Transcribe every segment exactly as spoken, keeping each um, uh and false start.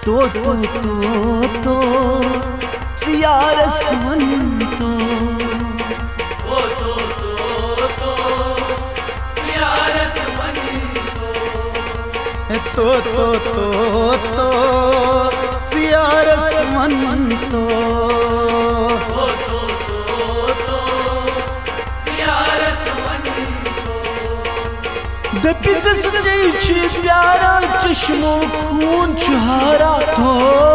तो तो तो तो सियारस वन तो तो तो तो तो सियारस वन तो तो तो तो सियारस वन तो तो तो तो सियारस वन दपिस सच्चे प्यारा चश्मो खून छहारा तो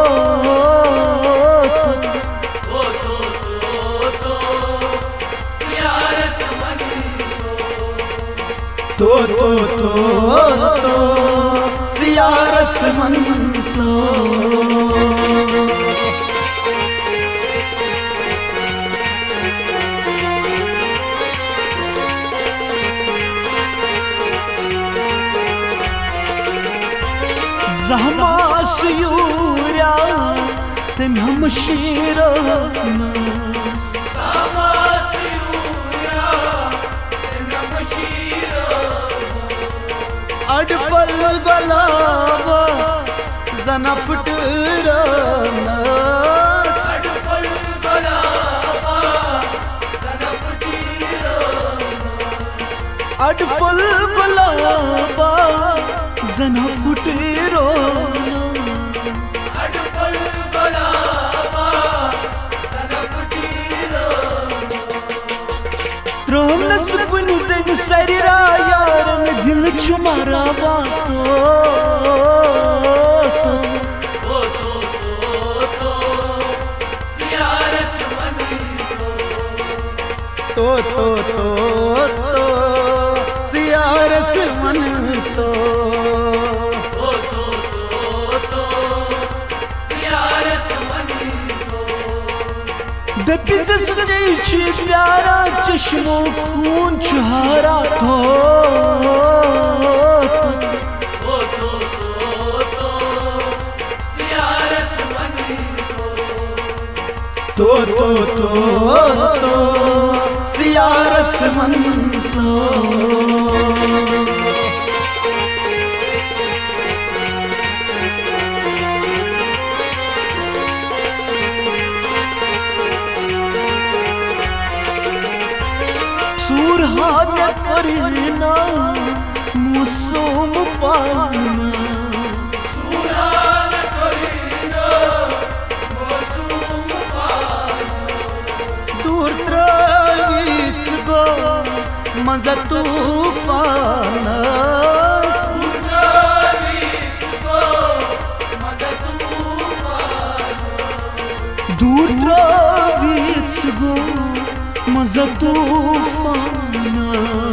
तो तो तो सियारस वन तो तो तो तो सियारस वन तो Zahmas yura tem hamşiranas Zahmas yura tem hamşiranas Adpal galava zana pıtıranas Adpal galava zana pıtıranas Adpal galava zana pıtıranas Adpal galava zana pıtıranas Trom nasibun zen sarira yaran dil chumara bato तो तो तो सियारस वन तो तो तो तो सियारस वन तो तो तो तो सियारस वन दपिस सच्चे प्यारा चश्मो खून छहारा तो तो तो तो सियारस वन तो तो तो तो सियारस वन तो सूरहान परिना मुसोम पाना सुरान करीना मसूम पाना दूर त्रावीच गो मजा तूफाना सुरावीच गो मजा तूफाना दूर त्रावीच गो मजा तूफाना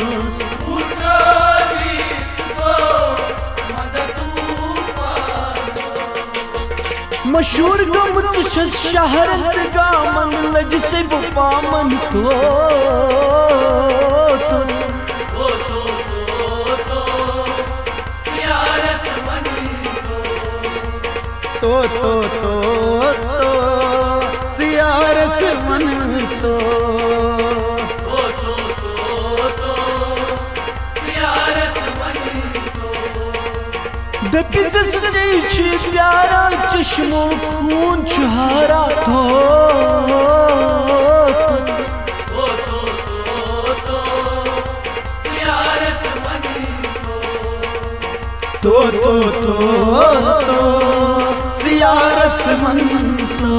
सुरावीच गो मजा तूफाना मशहूर गमत शहरत गामन लज से वो पामन तो तो तो तो तो सियारस वन तो तो तो तो सियारस वन तो तो तो तो सियारस वन दपिस सच्चे प्यारा चश्मो खून छहारा तो तो तो तो सियारस वन तो तो तो तो सियारस वन तो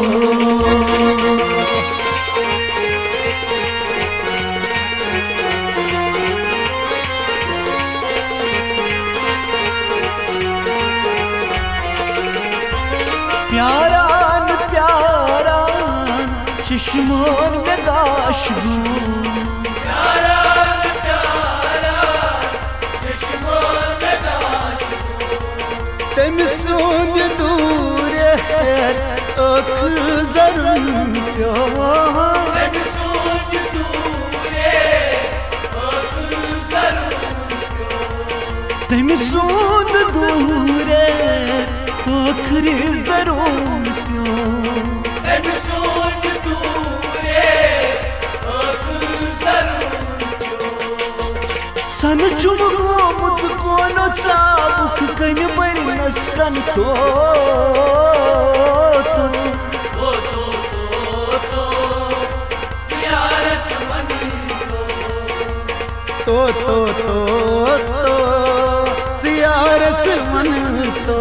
प्यारान प्यारान चश्मोन में गाशगू प्यारा प्यारा चश्मो में दाश तम सूद दूर है अख जरूर प्यो तम सूझ दूरे अख जरूर तम सूद दूर अखरी जरूर प्यो तम सूझ दूरे अख जरूर सन चुम गोमुत कोनो चाबुक कन बरनस मस्तन तो तो तो तो सियारस मन तो तो तो सियारस मन तो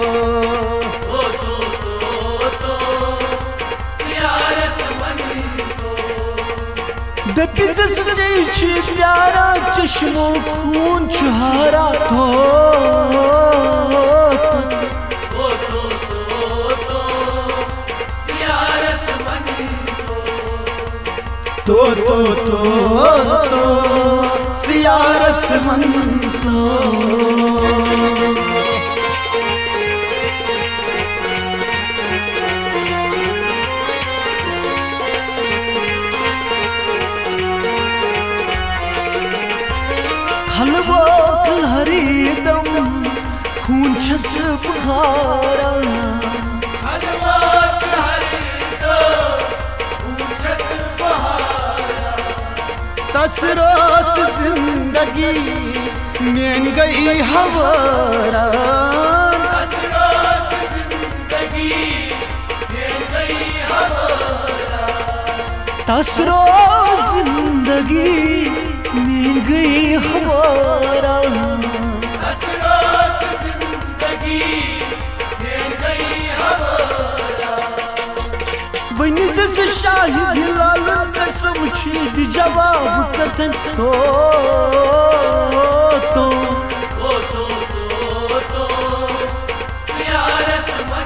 दबिस सच्ची प्यारा चश्मो खून छुहारा तो तो तो तो तो सियारस मन तो हलवा हरी दम खून छस बुखारा हलवा हरी दम खून छस बुखारा तसरोस जिंदगी में गई हवारा तसरोस जिंदगी में गई हवारा तसरोस जिंदगी मिल गई हमारा असरोस जिंदगी मिल गई हमारा वनी जस शाहिद लाल कसम छीद जवाब कथन तो तो तो तो तो सियारस मन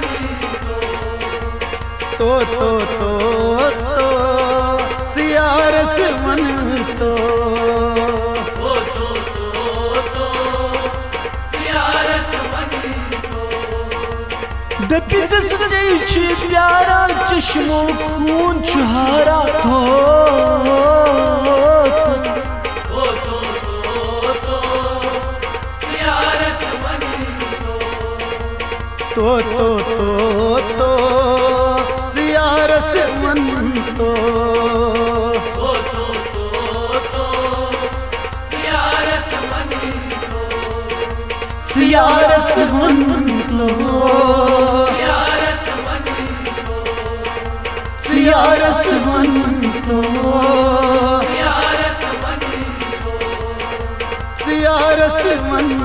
तो तो तो सियारस मन तो दबिस सच्ची प्यारा चश्मो खून छुहारा तो तो तो तो सियारस मन तो तो तो तो सियारस मन तो तो तो तो सियारस मन सियारस मन तो सियारस मन तो सियारस मन